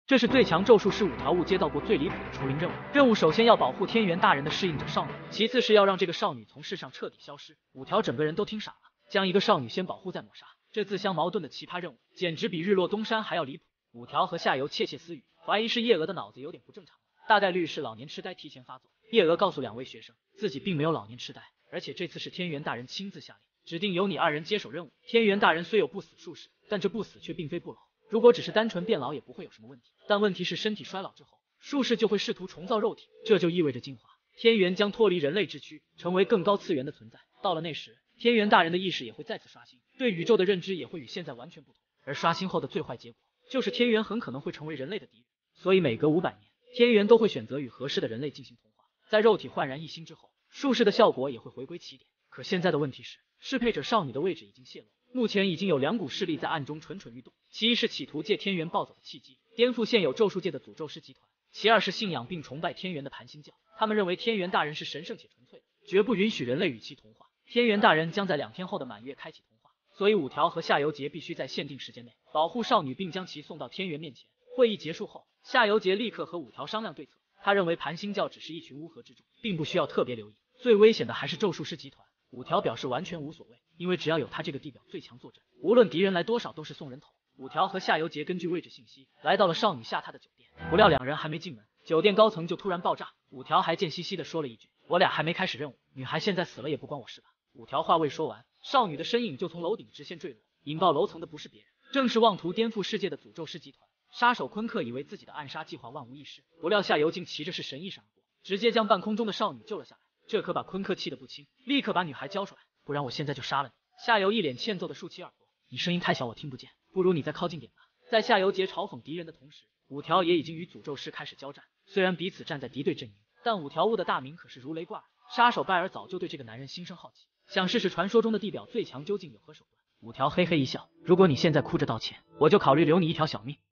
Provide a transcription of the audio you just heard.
这是最强咒术师5条悟接到过最离谱的除灵任务。任务首先要保护天元大人的适应者少女，其次是要让这个少女从世上彻底消失。5条整个人都听傻了，将一个少女先保护再抹杀，这自相矛盾的奇葩任务，简直比日落东山还要离谱。5条和夏油窃窃私语，怀疑是叶娥的脑子有点不正常，大概率是老年痴呆提前发作。叶娥告诉2位学生，自己并没有老年痴呆，而且这次是天元大人亲自下令，指定由你2人接手任务。天元大人虽有不死术士，但这不死却并非不老。如果只是单纯变老也不会有什么问题，但问题是身体衰老之后，术士就会试图重造肉体，这就意味着进化，天元将脱离人类之躯，成为更高次元的存在。到了那时，天元大人的意识也会再次刷新，对宇宙的认知也会与现在完全不同，而刷新后的最坏结果就是天元很可能会成为人类的敌人。所以每隔500年，天元都会选择与合适的人类进行同化，在肉体焕然一新之后，术士的效果也会回归起点。可现在的问题是，适配者少女的位置已经泄露，目前已经有2股势力在暗中蠢蠢欲动，其一是企图借天元暴走的契机，颠覆现有咒术界的诅咒师集团，其二是信仰并崇拜天元的盘星教，他们认为天元大人是神圣且纯粹的，绝不允许人类与其同化。天元大人将在2天后的满月开启同化，所以5条和夏油杰必须在限定时间内保护少女，并将其送到天元面前。会议结束后，夏油杰立刻和5条商量对策，他认为盘星教只是一群乌合之众，并不需要特别留意，最危险的还是咒术师集团。5条表示完全无所谓，因为只要有他这个地表最强坐镇，无论敌人来多少都是送人头。5条和夏油杰根据位置信息来到了少女下榻的酒店，不料2人还没进门，酒店高层就突然爆炸。5条还贱兮兮的说了一句，我俩还没开始任务，女孩现在死了也不关我事吧。5条话未说完，少女的身影就从楼顶直线坠落，引爆楼层的不是别人，正是妄图颠覆世界的诅咒师集团。杀手昆克以为自己的暗杀计划万无一失，不料夏油竟骑着是神一闪而过，直接将半空中的少女救了下来，这可把昆克气得不轻，立刻把女孩交出来，不然我现在就杀了你。夏油一脸欠揍的竖起耳朵，你声音太小我听不见，不如你再靠近点吧。在夏油杰嘲讽敌人的同时，5条也已经与诅咒师开始交战，虽然彼此站在敌对阵营，但5条悟的大名可是如雷贯耳，杀手拜尔早就对这个男人心生好奇，想试试传说中的地表最强究竟有何手段。5条嘿嘿一笑，如果你现在哭着道歉，我就考虑留你一条小命。